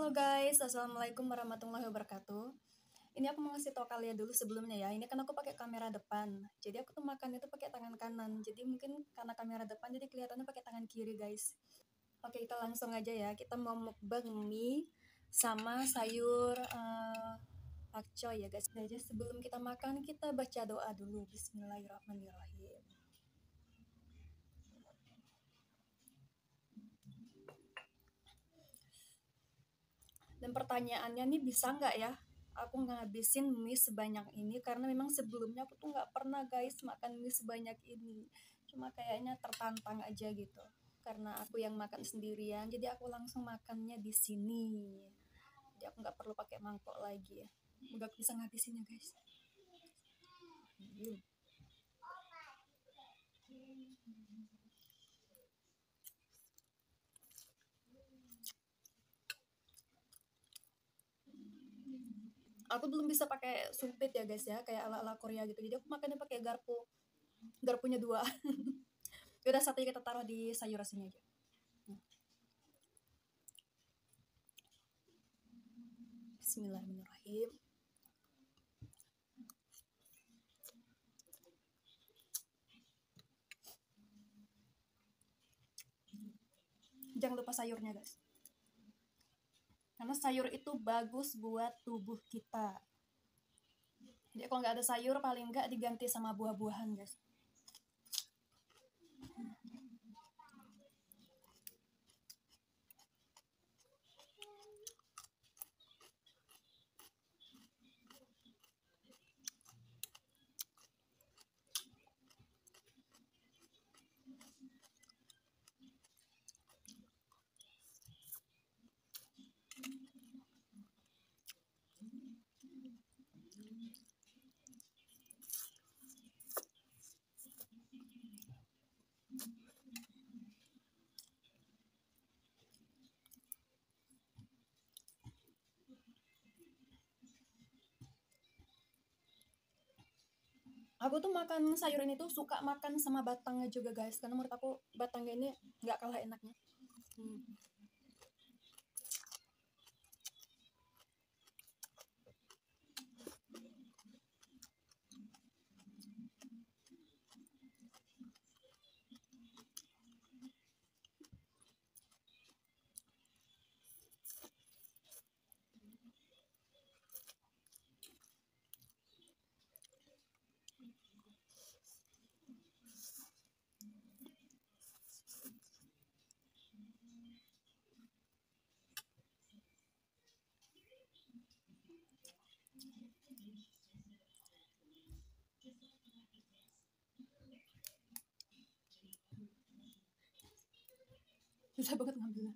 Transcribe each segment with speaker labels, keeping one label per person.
Speaker 1: Halo guys, assalamualaikum warahmatullahi wabarakatuh. Ini aku mau ngasih tau kalian dulu sebelumnya ya. Ini kan aku pakai kamera depan. Jadi aku tuh makan itu pakai tangan kanan. Jadi mungkin karena kamera depan jadi kelihatannya pakai tangan kiri guys. Oke, kita langsung aja ya. Kita mau mukbang mie sama sayur pakcoy ya guys. Jadi sebelum kita makan kita baca doa dulu. Bismillahirrahmanirrahim. Dan pertanyaannya nih, bisa nggak ya aku ngabisin mie sebanyak ini, karena memang sebelumnya aku tuh nggak pernah guys makan mie sebanyak ini. Cuma kayaknya tertantang aja gitu. Karena aku yang makan sendirian, jadi aku langsung makannya di sini. Jadi aku nggak perlu pakai mangkok lagi ya. Udah bisa ngabisinnya guys. Aku belum bisa pakai sumpit ya guys ya, kayak ala-ala Korea gitu. Jadi aku makannya pakai garpu. Garpunya dua. Udah, satunya kita taruh di sayur sini aja. Bismillahirrahmanirrahim. Jangan lupa sayurnya guys, karena sayur itu bagus buat tubuh kita. Jadi kalau nggak ada sayur paling nggak diganti sama buah-buahan guys. Aku tuh makan sayur ini tuh suka makan sama batangnya juga guys, karena menurut aku batangnya ini nggak kalah enaknya. Susah banget ngambilnya.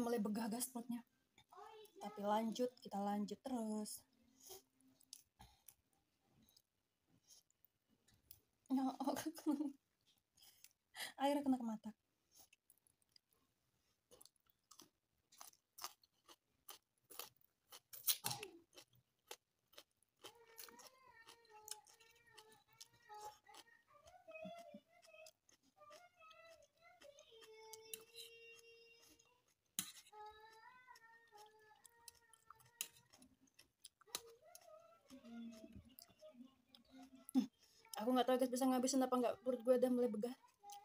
Speaker 1: mulai begah gas perutnya. Tapi kita lanjut terus. Ya, air kena ke mata. Aku nggak tahu guys bisa ngabisin apa nggak, perut gue udah mulai begah.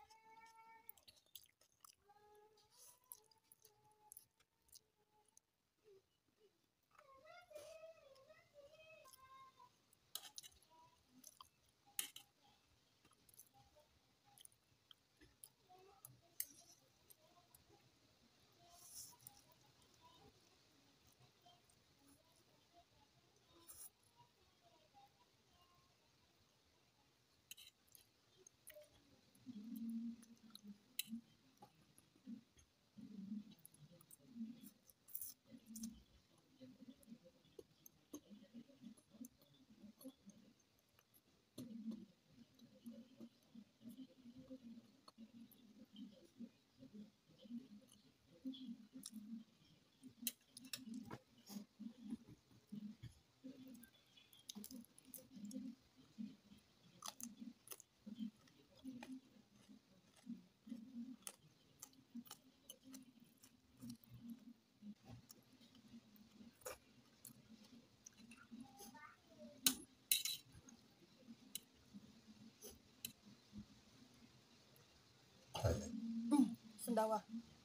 Speaker 1: Sendawa.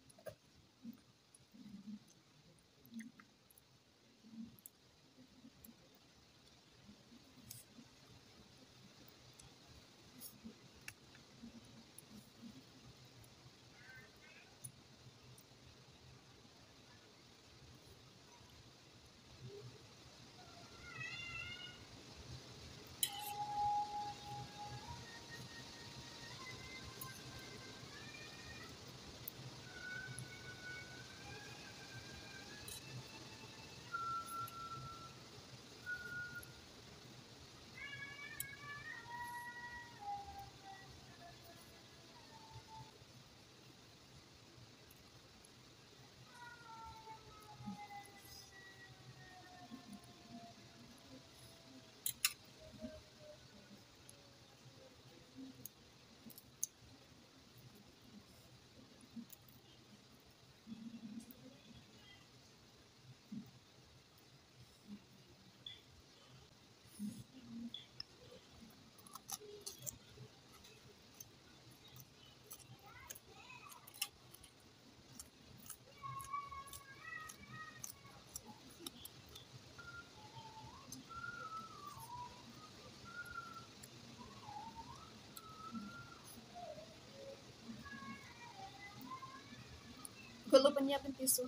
Speaker 1: Gue lupa nyiapin tisu.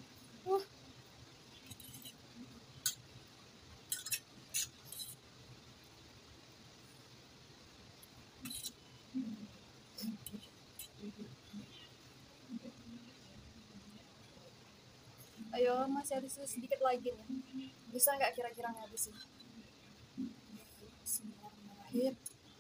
Speaker 1: Ayo, masih ada sedikit lagi nih. Bisa nggak kira-kira ngabisin? Bismillahirrahmanirrahim.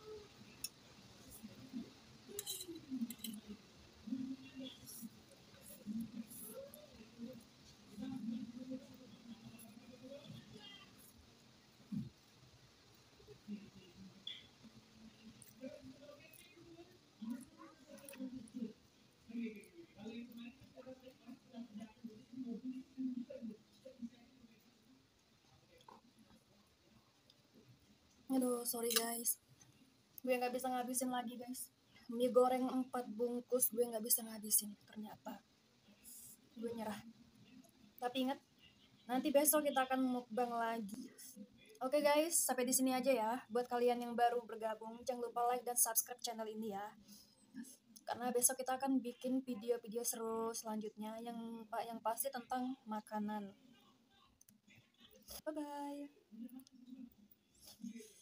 Speaker 1: Aduh, sorry guys. Gue nggak bisa ngabisin lagi guys. Mie goreng 4 bungkus gue nggak bisa ngabisin. Ternyata gue nyerah. Tapi ingat, nanti besok kita akan mukbang lagi. Oke guys, sampai di sini aja ya. Buat kalian yang baru bergabung, jangan lupa like dan subscribe channel ini ya. Karena besok kita akan bikin video-video seru selanjutnya yang pasti tentang makanan. Bye bye.